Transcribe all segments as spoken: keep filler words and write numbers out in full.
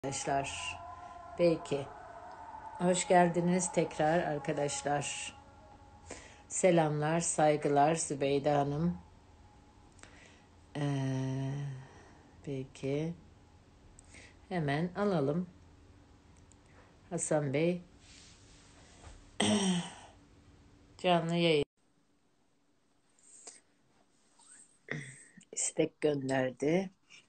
Arkadaşlar, belki hoş geldiniz tekrar arkadaşlar. Selamlar, saygılar Zübeyde Hanım. Ee, Peki hemen alalım. Hasan Bey canlı yayın istek gönderdi.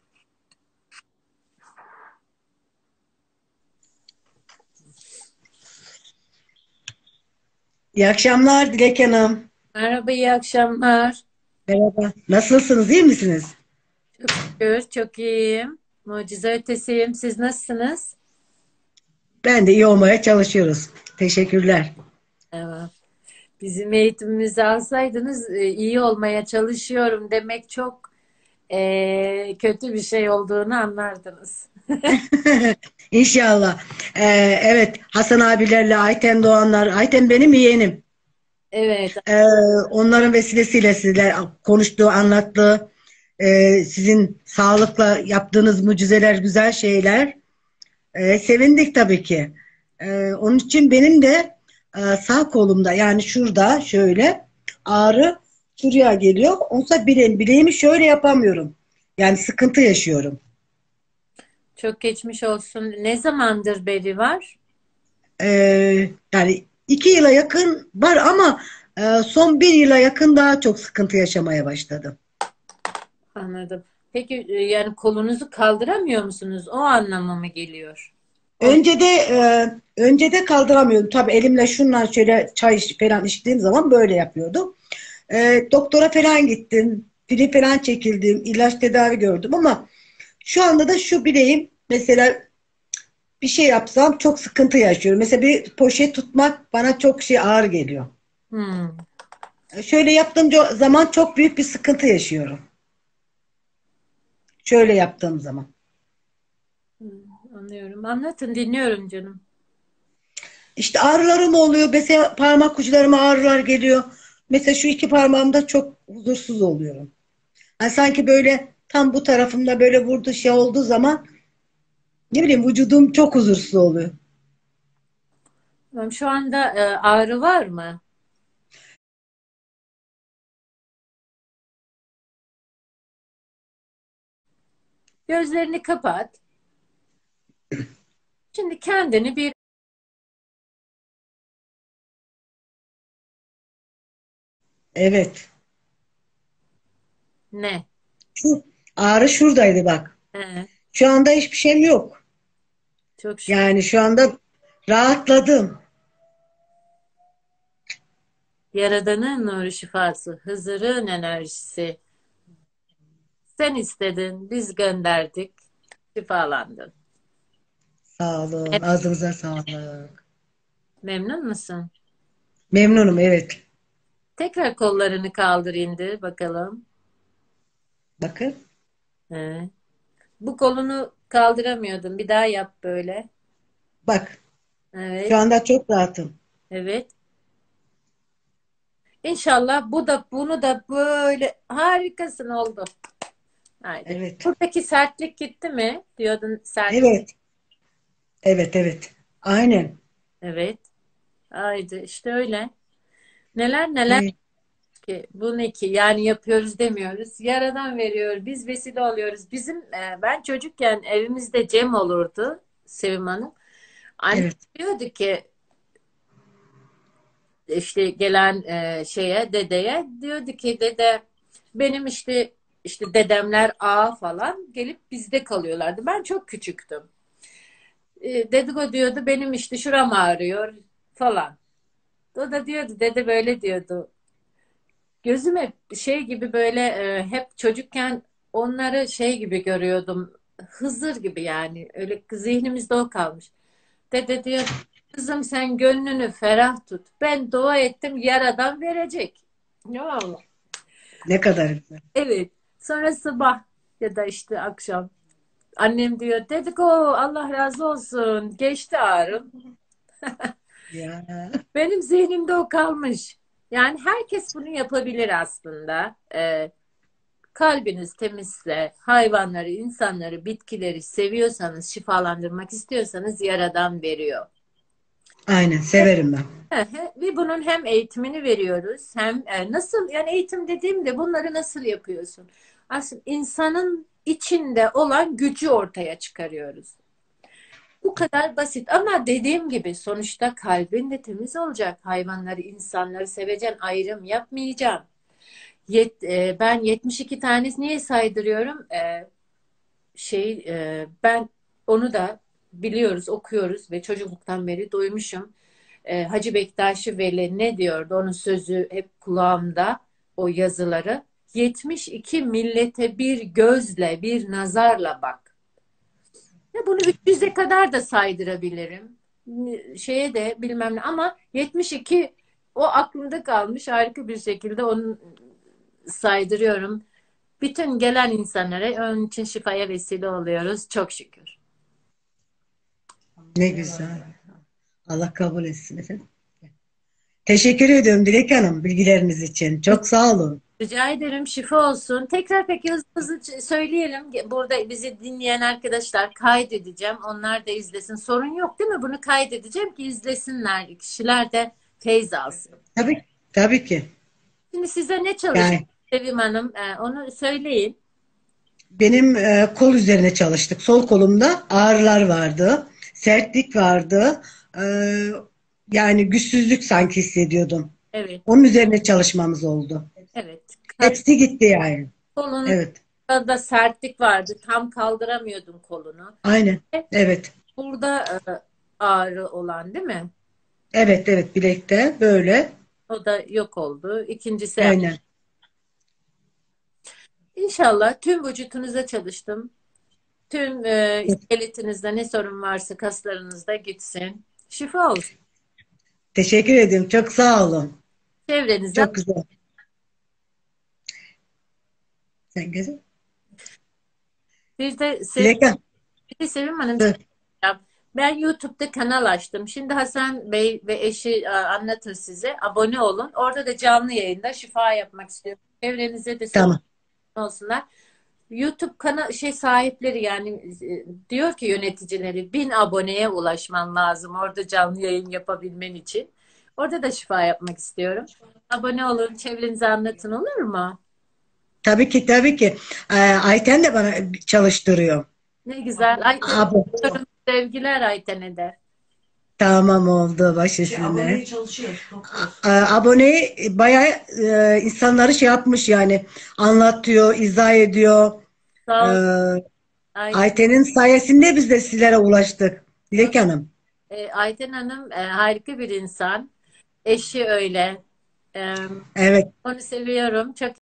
İyi akşamlar Dilek Hanım. Merhaba, iyi akşamlar. Merhaba. Nasılsınız, iyi misiniz? Çok şükür, çok iyiyim. Mucize ötesiyim. Siz nasılsınız? Ben de iyi olmaya çalışıyoruz. Teşekkürler. Evet. Bizim eğitimimizi alsaydınız e, iyi olmaya çalışıyorum demek çok e, kötü bir şey olduğunu anlardınız. İnşallah. Ee, evet, Hasan abilerle Ayten Doğanlar. Ayten benim yeğenim. Evet, Ee, Onların vesilesiyle sizler konuştuğu, anlattığı, e, sizin sağlıkla yaptığınız mucizeler, güzel şeyler. Ee, sevindik tabii ki. Ee, onun için benim de e, sağ kolumda, yani şurada şöyle ağrı şuraya geliyor. Onsa bileğim, bileğimi şöyle yapamıyorum. Yani sıkıntı yaşıyorum. çok geçmiş olsun. Ne zamandır beri var? Ee, Yani iki yıla yakın var ama e, son bir yıla yakın daha çok sıkıntı yaşamaya başladım. Anladım. Peki e, yani kolunuzu kaldıramıyor musunuz? O anlama mı geliyor? O, Önce de e, önce de kaldıramıyordum. Tabii elimle şundan şöyle çay iç- falan içtiğim zaman böyle yapıyordum. E, doktora falan gittim. Pili falan çekildim. İlaç tedavi gördüm ama şu anda da şu bileğim mesela bir şey yapsam çok sıkıntı yaşıyorum. Mesela bir poşet tutmak bana çok şey ağır geliyor. hmm, E, Şöyle yaptığım co- zaman çok büyük bir sıkıntı yaşıyorum. Şöyle yaptığım zaman. hmm, anlıyorum. Anlatın, dinliyorum canım. İşte ağrılarım oluyor. Mesela parmak uçlarıma ağrılar geliyor. Mesela şu iki parmağımda çok huzursuz oluyorum. Yani sanki böyle tam bu tarafımda böyle vurdu şey olduğu zaman ne bileyim vücudum çok huzursuz oluyor. Tamam, şu anda e, ağrı var mı? Gözlerini kapat. Şimdi kendini bir Evet. ne? Şu ağrı şuradaydı bak. He, Şu anda hiçbir şeyim yok. çok şükür. Yani şu anda rahatladım. Yaradan'ın nuru şifası, Hızır'ın enerjisi. Sen istedin, biz gönderdik. Şifalandın. Sağ olun. Ağzınıza sağlık. Memnun musun? Memnunum, evet. Tekrar kollarını kaldır indir bakalım. Bakın. He. Bu kolunu kaldıramıyordun. Bir daha yap böyle. Bak. Şu Evet. anda çok rahatım. Evet. İnşallah bu da bunu da böyle harikasın oldu. Haydi. Evet. Buradaki sertlik gitti mi? Diyordun sert. Evet. Evet, evet. Aynen. Evet. Haydi işte öyle. Neler neler Evet. ki bu ne ki? Yani yapıyoruz demiyoruz. Yaradan veriyor. Biz vesile oluyoruz. Bizim e, ben çocukken evimizde Cem olurdu Sevim Hanım. Anne Evet. diyordu ki işte gelen e, şeye dedeye diyordu ki dede benim işte işte dedemler ağa falan gelip bizde kalıyorlardı. Ben çok küçüktüm. E, dediko diyordu benim işte şuram ağrıyor falan. O da diyordu dede böyle diyordu. Gözüm hep şey gibi böyle e, hep çocukken onları şey gibi görüyordum. Hızır gibi yani. Öyle zihnimizde o kalmış. Dede diyor kızım sen gönlünü ferah tut. Ben dua ettim yaradan verecek. Ya Allah. Ne kadar güzel. Evet. Sonra sabah ya da işte akşam annem diyor dedik o Allah razı olsun geçti ağrım. Ya. Benim zihnimde o kalmış. Yani herkes bunu yapabilir aslında. Ee, Kalbiniz temizse, hayvanları, insanları, bitkileri seviyorsanız, şifalandırmak istiyorsanız Yaradan veriyor. Aynen severim ben. Ve bunun hem eğitimini veriyoruz, hem e, nasıl, yani eğitim dediğimde bunları nasıl yapıyorsun? Aslında insanın içinde olan gücü ortaya çıkarıyoruz. Bu kadar basit ama dediğim gibi sonuçta kalbin de temiz olacak. Hayvanları, insanları seveceksin, ayrım yapmayacağım. Yet, e, ben yetmiş iki tanesi niye saydırıyorum? E, şey e, ben onu da biliyoruz, okuyoruz ve çocukluktan beri duymuşum. E, Hacı Bektaşi Veli ne diyordu? Onun sözü hep kulağımda, o yazıları. yetmiş iki millete bir gözle, bir nazarla bak. Ya bunu üç yüze kadar da saydırabilirim. Şeye de bilmem ne ama yetmiş iki o aklımda kalmış, harika bir şekilde onu saydırıyorum. Bütün gelen insanlara onun için şifaya vesile oluyoruz. Çok şükür. Ne güzel. Allah kabul etsin efendim. Teşekkür ediyorum Dilek Hanım bilgileriniz için. Çok sağ olun. Rica ederim, şifa olsun. Tekrar peki hızlı hızlı söyleyelim. Burada bizi dinleyen arkadaşlar kaydedeceğim. Onlar da izlesin. Sorun yok değil mi? Bunu kaydedeceğim ki izlesinler. Kişiler de feyz alsın. Tabii, tabii ki. Şimdi size ne çalıştık Yani Sevim Hanım? Ee, onu söyleyin. benim e, kol üzerine çalıştık. Sol kolumda ağrılar vardı. Sertlik vardı. E, yani güçsüzlük sanki hissediyordum. Evet, Onun üzerine çalışmamız oldu. evet. Hepsi gitti yani. Kolunda Evet. da sertlik vardı. Tam kaldıramıyordum kolunu. Aynen. Evet. Burada e, ağrı olan değil mi? Evet, evet bilekte böyle. O da yok oldu. İkincisi Aynen. İnşallah tüm vücutunuza çalıştım. Tüm e, iskeletinizde ne sorun varsa kaslarınızda gitsin. Şifa olsun. Teşekkür ederim. Çok sağ olun. Çevrenize. Çok güzel. Sen güzel. Bir de Sevim, Dilek Hanım. bir de Sevim Hanım, Dur. ben YouTube'da kanal açtım. Şimdi Hasan Bey ve eşi e, anlatır size. Abone olun. Orada da canlı yayında şifa yapmak istiyorum. Çevrenize de sorun Tamam. olsunlar. YouTube kanal şey sahipleri yani e, diyor ki yöneticileri bin aboneye ulaşman lazım orada canlı yayın yapabilmen için. Orada da şifa yapmak istiyorum. Abone olun, çevrenize anlatın, olur mu? Tabii ki tabii ki. Ee, Ayten de bana çalıştırıyor. Ne güzel. Ayten, Abo. sevgiler Ayten'e de. Tamam oldu baş Şey, üstüne. aboneye çalışıyoruz. Topluyoruz. Ee, abone bayağı e, insanları şey yapmış yani anlatıyor, izah ediyor. Sağ ol. Ee, Ayten, Ayten'in sayesinde biz de sizlere ulaştık. Dilek Hanım. e, Ayten Hanım e, harika bir insan. Eşi öyle. E, Evet. onu seviyorum. Çok